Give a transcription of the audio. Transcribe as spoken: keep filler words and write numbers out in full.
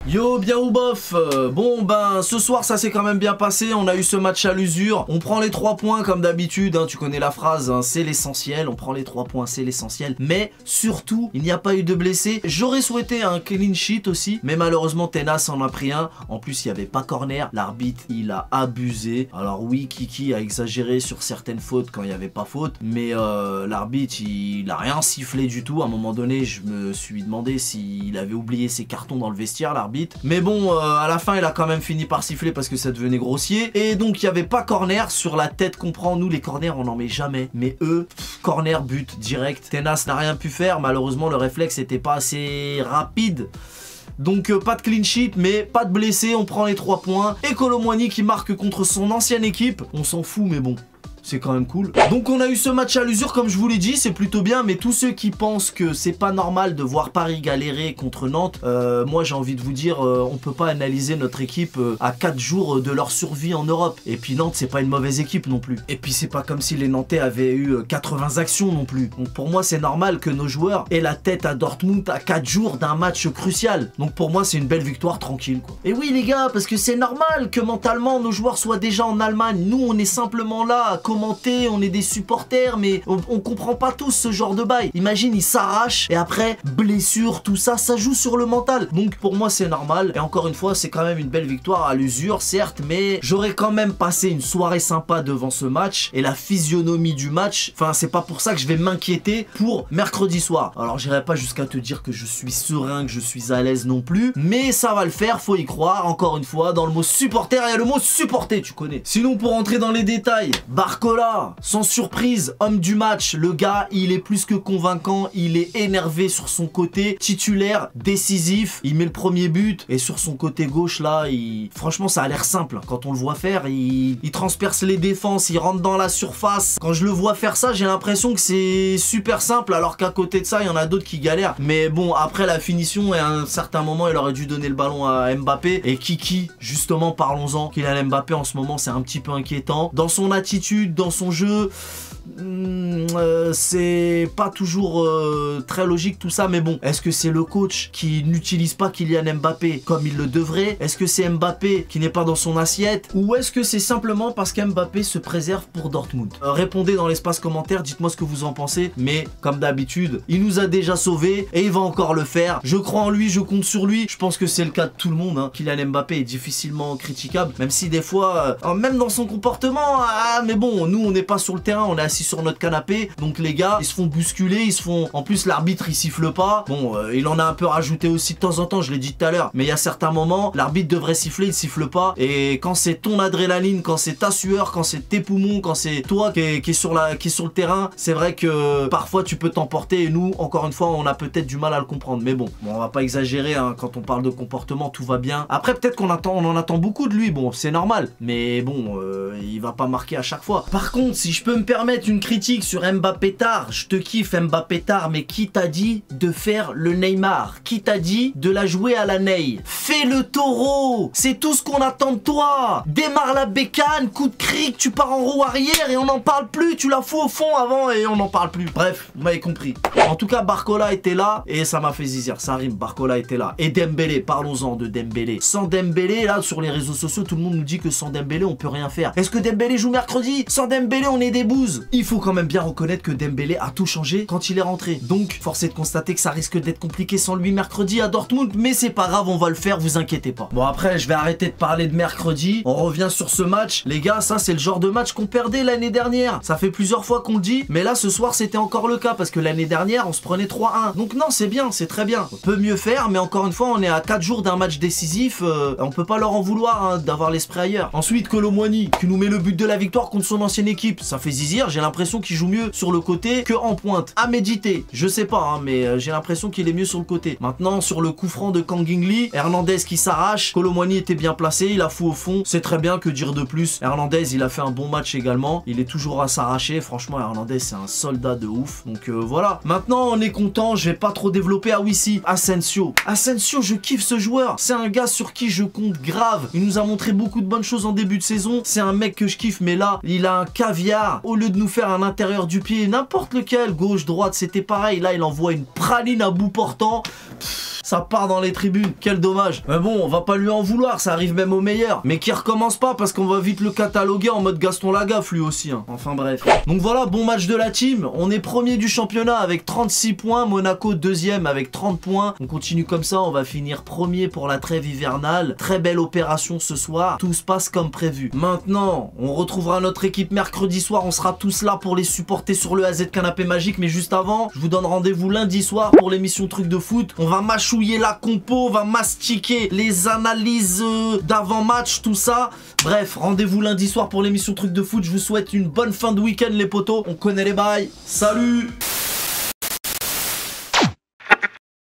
Yo, bien ou bof. euh, Bon ben ce soir ça s'est quand même bien passé. On a eu ce match à l'usure. On prend les trois points comme d'habitude, hein, tu connais la phrase, hein, c'est l'essentiel. On prend les trois points, c'est l'essentiel. Mais surtout, il n'y a pas eu de blessés. J'aurais souhaité un clean sheet aussi, mais malheureusement Tenas en a pris un. En plus il n'y avait pas corner. L'arbitre il a abusé. Alors oui, Kiki a exagéré sur certaines fautes quand il n'y avait pas faute, mais euh, l'arbitre il, il a rien sifflé du tout. À un moment donné je me suis demandé s'il avait oublié ses cartons dans le vestiaire, l'arbitre. Mais bon, euh, à la fin, il a quand même fini par siffler parce que ça devenait grossier. Et donc, il n'y avait pas corner sur la tête qu'on prend. Nous, les corners, on n'en met jamais. Mais eux, pff, corner, but, direct. Tenas n'a rien pu faire. Malheureusement, le réflexe n'était pas assez rapide. Donc euh, pas de clean sheet, mais pas de blessés. On prend les trois points. Et Kolo Muani qui marque contre son ancienne équipe. On s'en fout, mais bon. C'est quand même cool. Donc on a eu ce match à l'usure comme je vous l'ai dit, c'est plutôt bien. Mais tous ceux qui pensent que c'est pas normal de voir Paris galérer contre Nantes, euh, moi j'ai envie de vous dire, euh, on peut pas analyser notre équipe euh, à quatre jours de leur survie en Europe. Et puis Nantes c'est pas une mauvaise équipe non plus. Et puis c'est pas comme si les Nantais avaient eu euh, quatre-vingts actions non plus. Donc pour moi c'est normal que nos joueurs aient la tête à Dortmund à quatre jours d'un match crucial. Donc pour moi c'est une belle victoire tranquille quoi. Et oui les gars, parce que c'est normal que mentalement nos joueurs soient déjà en Allemagne. Nous on est simplement là à commenter, on est des supporters, mais on, on comprend pas tous ce genre de bail. Imagine, ils s'arrachent et après, blessure, tout ça, ça joue sur le mental. Donc pour moi, c'est normal. Et encore une fois, c'est quand même une belle victoire à l'usure, certes, mais j'aurais quand même passé une soirée sympa devant ce match. Et la physionomie du match, enfin, c'est pas pour ça que je vais m'inquiéter pour mercredi soir. Alors, j'irai pas jusqu'à te dire que je suis serein, que je suis à l'aise non plus, mais ça va le faire, faut y croire. Encore une fois, dans le mot supporter, il y a le mot supporter, tu connais. Sinon, pour rentrer dans les détails, Barcola, sans surprise, homme du match. Le gars, il est plus que convaincant. Il est énervé sur son côté titulaire, décisif. Il met le premier but. Et sur son côté gauche, là, il... franchement, ça a l'air simple. Quand on le voit faire, il... il transperce les défenses. Il rentre dans la surface. Quand je le vois faire ça, j'ai l'impression que c'est super simple. Alors qu'à côté de ça, il y en a d'autres qui galèrent. Mais bon, après la finition, et à un certain moment, il aurait dû donner le ballon à Mbappé. Et Kiki, justement, parlons-en. Kylian Mbappé, en ce moment, c'est un petit peu inquiétant. Dans son attitude, dans son jeu, euh, c'est pas toujours euh, très logique tout ça, mais bon, est-ce que c'est le coach qui n'utilise pas Kylian Mbappé comme il le devrait? Est-ce que c'est Mbappé qui n'est pas dans son assiette? Ou est-ce que c'est simplement parce qu'Mbappé se préserve pour Dortmund? euh, Répondez dans l'espace commentaire, dites-moi ce que vous en pensez. Mais comme d'habitude, il nous a déjà sauvés et il va encore le faire. Je crois en lui, je compte sur lui. Je pense que c'est le cas de tout le monde, hein. Kylian Mbappé est difficilement critiquable, même si des fois, euh, même dans son comportement, ah, mais bon, nous on n'est pas sur le terrain, on est assis sur notre canapé, donc les gars ils se font bousculer, ils se font, en plus l'arbitre il siffle pas, bon euh, il en a un peu rajouté aussi de temps en temps, je l'ai dit tout à l'heure, mais il y a certains moments l'arbitre devrait siffler, il siffle pas. Et quand c'est ton adrénaline, quand c'est ta sueur, quand c'est tes poumons, quand c'est toi qui est, qui est sur la, qui est sur le terrain, c'est vrai que parfois tu peux t'emporter. Et nous encore une fois on a peut-être du mal à le comprendre, mais bon, bon on va pas exagérer, hein, quand on parle de comportement tout va bien. Après peut-être qu'on attend, on en attend beaucoup de lui, bon c'est normal, mais bon euh, il va pas marquer à chaque fois. Par contre, si je peux me permettre une critique sur Mbappé tard, je te kiffe Mbappé tard, mais qui t'a dit de faire le Neymar? Qui t'a dit de la jouer à la Ney? Fais le taureau, c'est tout ce qu'on attend de toi. Démarre la bécane, coup de cric, tu pars en roue arrière et on n'en parle plus. Tu la fous au fond avant et on n'en parle plus. Bref, vous m'avez compris. En tout cas, Barcola était là et ça m'a fait zizir. Ça rime, Barcola était là. Et Dembélé, parlons-en de Dembélé. Sans Dembélé, là sur les réseaux sociaux, tout le monde nous dit que sans Dembélé, on peut rien faire. Est-ce que Dembélé joue mercredi? Sans Dembélé, on est des bouses. Il faut quand même bien reconnaître que Dembélé a tout changé quand il est rentré. Donc, force est de constater que ça risque d'être compliqué sans lui mercredi à Dortmund, mais c'est pas grave, on va le faire, vous inquiétez pas. Bon, après, je vais arrêter de parler de mercredi. On revient sur ce match. Les gars, ça, c'est le genre de match qu'on perdait l'année dernière. Ça fait plusieurs fois qu'on le dit, mais là, ce soir, c'était encore le cas parce que l'année dernière, on se prenait trois un. Donc non, c'est bien, c'est très bien. On peut mieux faire, mais encore une fois, on est à quatre jours d'un match décisif. Euh, on peut pas leur en vouloir, hein, d'avoir l'esprit ailleurs. Ensuite, Kolo Muani, qui nous met le but de la victoire contre son ancienne équipe. Ça fait zizir, j'ai l'impression qu'il joue mieux sur le côté que en pointe. À méditer, je sais pas, hein, mais euh, j'ai l'impression qu'il est mieux sur le côté. Maintenant, sur le coup franc de Kangin Lee, Hernandez qui s'arrache, Kolo Muani était bien placé, il a fou au fond. C'est très bien, que dire de plus? Hernandez, il a fait un bon match également. Il est toujours à s'arracher. Franchement, Hernandez, c'est un soldat de ouf. Donc euh, voilà. Maintenant, on est content. Je vais pas trop développer. Ah oui, si. Asensio. Asensio, je kiffe ce joueur. C'est un gars sur qui je compte grave. Il nous a montré beaucoup de bonnes choses en début de saison. C'est un mec que je kiffe, mais là, il a un caviar. Au lieu de nous faire un intérieur du pied, n'importe lequel, gauche, droite, c'était pareil. Là, il envoie une praline à bout portant. Pff, ça part dans les tribunes. Quel dommage. Mais bon, on va pas lui en vouloir, ça arrive même au meilleur. Mais qui recommence pas parce qu'on va vite le cataloguer en mode Gaston Lagaffe lui aussi. Hein. Enfin bref. Donc voilà, bon match de la team. On est premier du championnat avec trente-six points. Monaco deuxième avec trente points. On continue comme ça, on va finir premier pour la trêve hivernale. Très belle opération ce soir. Tout se passe comme prévu. Maintenant, on retrouvera notre équipe mercredi soir. On sera tous là pour les supporter sur le A Z Canapé Magique. Mais juste avant, je vous donne rendez-vous lundi soir pour l'émission Truc de Foot. On va mâchouiller la compo, on va mastiquer les analyses euh, d'avant-match, tout ça. Bref, rendez-vous lundi soir pour l'émission Truc de Foot. Je vous souhaite une bonne fin de week-end les potos. On connaît les bails. Salut!